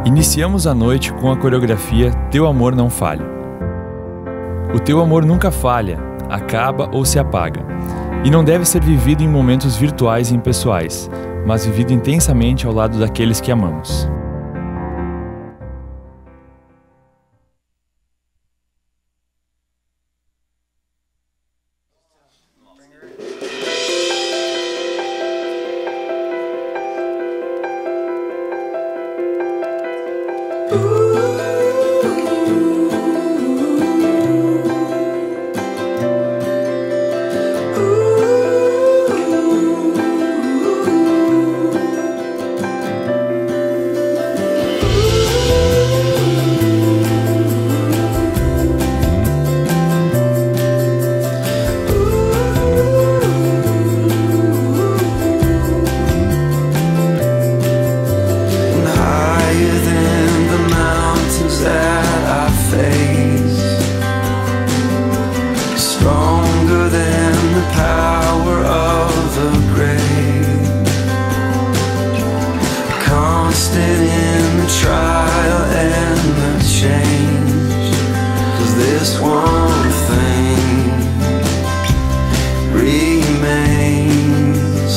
Iniciamos a noite com a coreografia Teu Amor Não Falha. O teu amor nunca falha, acaba ou se apaga, e não deve ser vivido em momentos virtuais e impessoais, mas vivido intensamente ao lado daqueles que amamos. Stronger than the power of the grave, constant in the trial and the change, 'cause this one thing remains.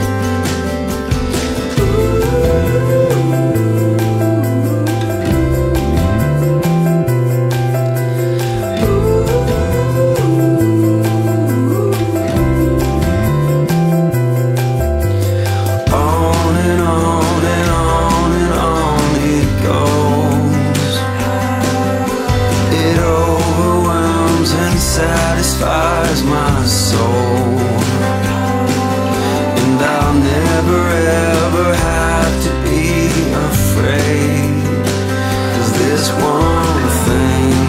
Satisfies my soul, and I'll never ever have to be afraid, 'cause this one thing,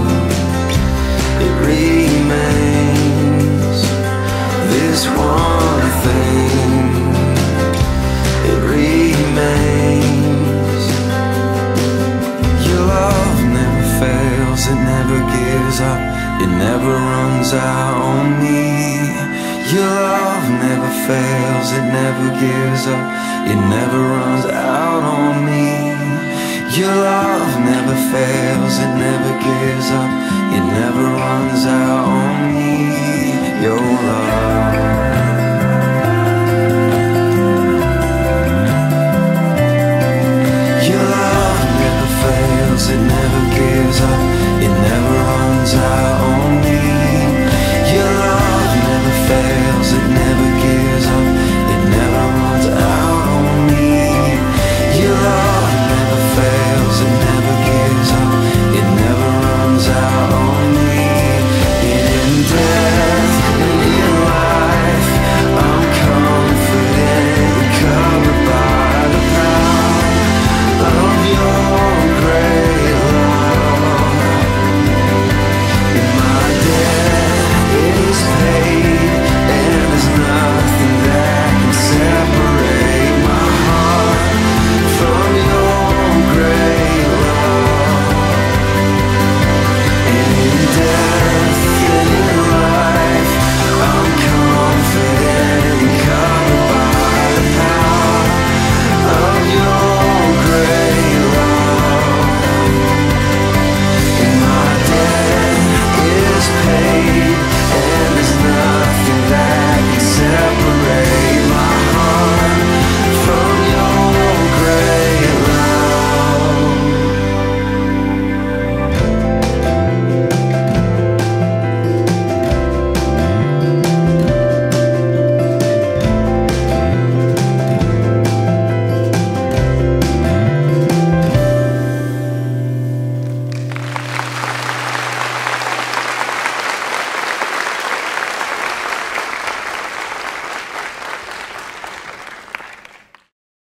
it remains. This one thing, it remains. Your love never fails, it never gives up, it never runs out on me. Your love never fails, it never gives up, it never runs out on me. Your love never fails, it never gives up, it never runs out on me. Your love.